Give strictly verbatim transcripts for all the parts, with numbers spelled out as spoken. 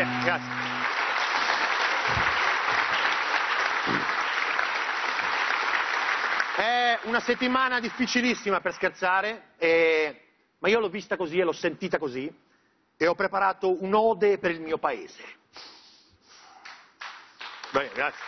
Grazie, grazie. È una settimana difficilissima per scherzare, e... ma io l'ho vista così e l'ho sentita così e ho preparato un'ode per il mio paese. Bene, grazie.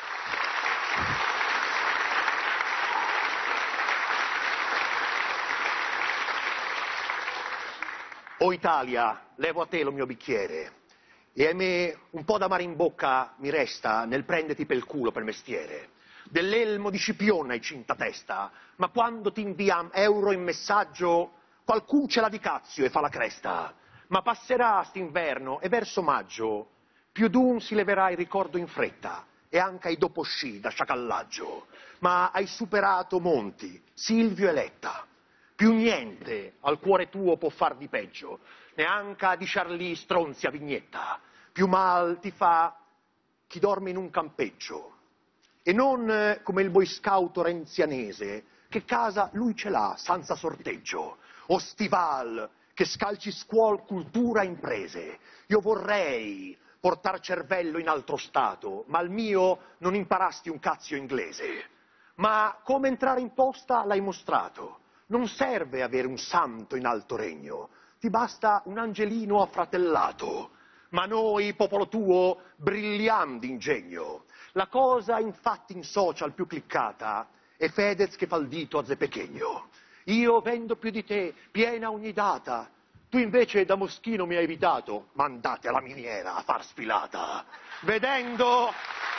O Italia, levo a te lo mio bicchiere, e ahimè un po' d'amare in bocca mi resta nel prenderti pel culo per mestiere. Dell'elmo di Scipione hai cinta testa, ma quando ti invia euro in messaggio, qualcun ce l'ha di cazzo e fa la cresta. Ma passerà st'inverno e verso maggio, più d'un si leverà il ricordo in fretta, e anche ai dopo sci da sciacallaggio. Ma hai superato Monti, Silvio e Letta. Più niente al cuore tuo può far di peggio, neanche di Charlie Stronzi a Vignetta. Più mal ti fa chi dorme in un campeggio, e non come il boy scout renzianese, che casa lui ce l'ha, senza sorteggio. O Stival, che scalci scuol, cultura, imprese. Io vorrei portar cervello in altro stato, ma al mio non imparasti un cazzo inglese. Ma come entrare in posta l'hai mostrato. Non serve avere un santo in alto regno, ti basta un angelino affratellato. Ma noi, popolo tuo, brilliamo d'ingegno. La cosa infatti in social più cliccata è Fedez che fa il dito a Zepechegno. Io vendo più di te, piena ogni data. Tu invece da Moschino mi hai evitato, ma andate alla miniera a far sfilata. Vedendo...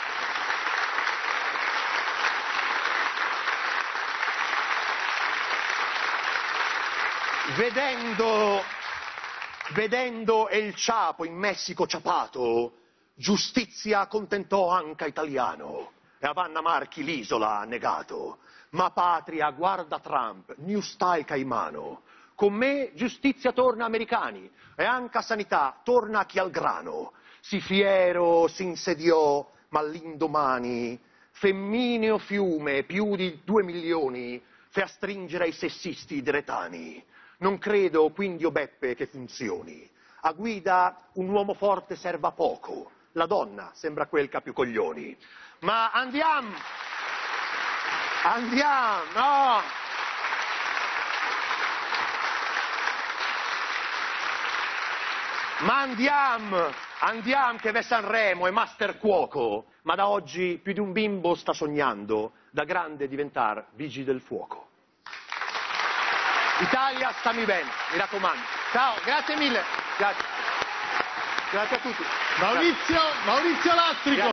Vedendo, vedendo El Chapo in Messico ciapato, giustizia accontentò anche italiano, e a Vanna Marchi l'isola ha negato. Ma patria, guarda Trump, New Style Caimano, con me giustizia torna americani, e anche a sanità torna chi al grano. Si fiero si insediò, ma l'indomani, femmineo fiume, più di due milioni, fe a stringere ai sessisti dretani. Non credo quindi, o Beppe, che funzioni. A guida un uomo forte serva poco, la donna sembra quel che ha più coglioni. Ma andiamo, andiamo, no! Ma andiamo, andiamo che ve Sanremo è master cuoco, ma da oggi più di un bimbo sta sognando da grande diventar vigili del fuoco. Italia, stammi bene, mi raccomando. Ciao, grazie mille. Grazie. Grazie a tutti. Maurizio, Maurizio Lastrico.